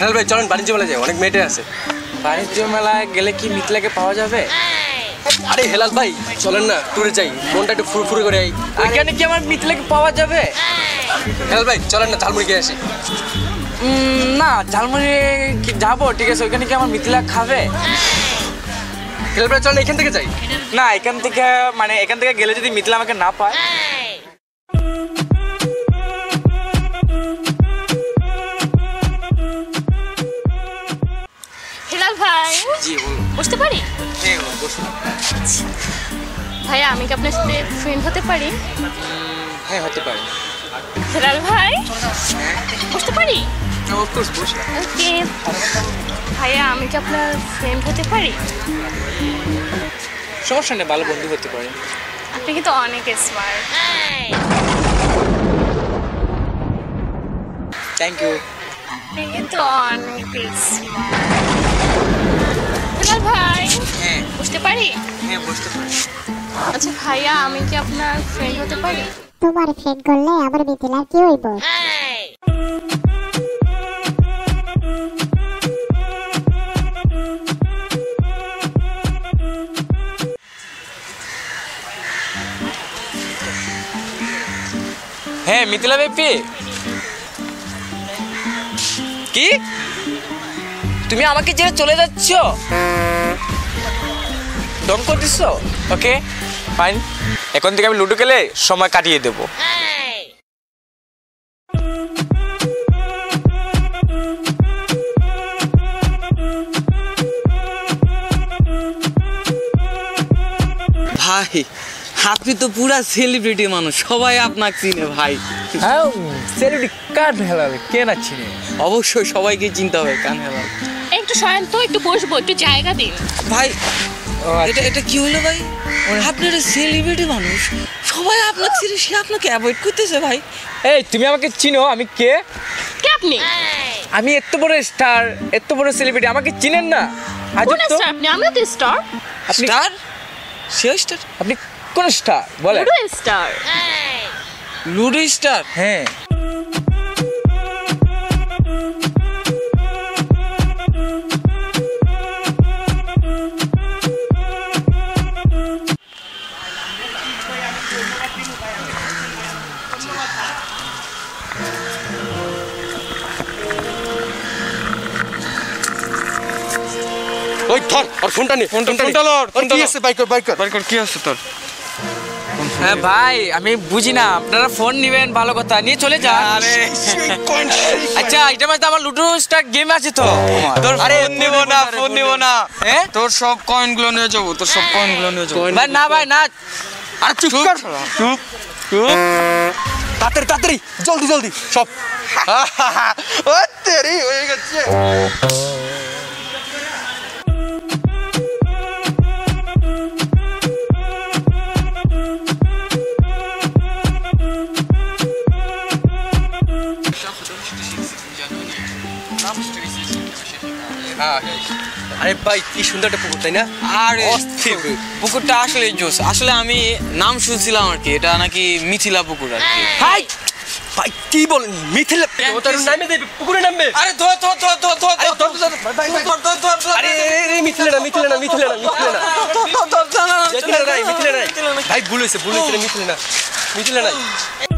হেলাল ভাই চলেন বাণিজ্য মেলায় যাই, অনেক মেটে আছে। বাণিজ্য মেলায় গেলে কি মিথিলাকে পাওয়া যাবে? আরে হেলাল ভাই চলেন না ট্যুরে যাই, মনটা একটু ফুরফুরে করে আই। ওইখানে কি আমার মিথিলাকে পাওয়া যাবে? হেলাল ভাই চলেন না ঝালমুড়ি খেয়ে আসি। না ঝালমুড়ি যাবো, ঠিক আছে, ওইখানে কি আমার মিথিলা খাবে? হেলাল ভাই চলেন এখান থেকে যাই। না এখান থেকে গেলে যদি মিথিলা আমাকে না পায়। হেলাল ভাই জি বলুন। বুঝতে পারি? হ্যাঁ বসুন। ভাইয়া আমি কি আপনার সাথে ফ্রেন্ড হতে পারি? হ্যাঁ হতে পারে। হেলাল ভাই বুঝতে পারি? অফকোর্স বসুন। ওকে ভাইয়া আমি কি আপনার ফ্রেন্ড হতে পারি? সমস্যা নেই, ভালো বন্ধু হতে পারে। আপনি কিন্তু অনেক স্মার্ট। Thank you. আপনি কিন্তু অনেক স্মার্ট। হেলাল ভাই হ্যাঁ বুঝতে পারি? হ্যাঁ বুঝতে পারি। আচ্ছা ভাইয়া আমি কি আপনার ফ্রেন্ড হতে পারি? তোমার ফ্রেন্ড করলে আমার মিথিলার কি হইব? হ্যাঁ মিথিলা বেপি, কি তুমি আমাকে ছেড়ে চলে যাচ্ছ? ডন করে দিচ্ছ? ওকে ফাইন, এখন থেকে আমি লুডো খেলে সময় কাটিয়ে দেবো। ভাই আপনি তো পুরা সেলিব্রিটি মানুষ, সবাই আপনাকে চিনে ভাই। হ্যাঁ সেলিব্রিটি কার হেলাল, কে না চিনে? অবশ্যই সবাইকে চিনতে হবে কান হেলাল। একটু সরেন তো, একটু বসবো, একটু জায়গা দিন। ভাই এটা কি হলো ভাই? আপনারা সেলিব্রিটি মানুষ, সবাই আপনাকে চিনে, সে আপনাকে অ্যাভয়েড করতেছে ভাই। এই তুমি আমাকে চিনো? আমি কে? কে আপনি? আমি এত বড় স্টার, এত বড় সেলিব্রিটি, আমাকে চিনেন না? কোন স্টার আপনি? আমি তো স্টার। আপনি স্টার? সে স্টার? আপনি কোন স্টার বলেন? Ludo star. Ludo star? হ্যাঁ ওই ধর আর ফোনটা নে, ফোনটা লর। কি আছে বাইকর কি আছে তোর? হ্যাঁ ভাই আমি বুঝি না, আপনারা ফোন নিবেন ভালো কথা, নিয়ে চলে যান। আচ্ছা এটা মধ্যে আমার লুডো স্টার গেম আছে তো। আরে ফোন নিব না। হ্যাঁ তোর সব কয়েন গুলো নিয়ে যাবো, তোর সব কয়েন গুলো নিয়ে যাবো। ভাই না ভাই না, আরে চুপ কর, চুপ তাড়াতাড়ি জলদি সব। ও তেরি হয়ে গেছে। আরে ভাই কি সুন্দর একটা পুকুর, তাই না? আরে পুকুরটা আসলে জোস, আসলে আমি নাম শুনছিলাম আর কি, এটা নাকি মিথিলা পুকুর আর কি। হাই ভাই কি বলেন? মিথিলা নামে দেবে, পুকুরে নামবে? আরে আরে মিথিলা না ভাই, ভুল হয়েছে, মিথিলা নাই।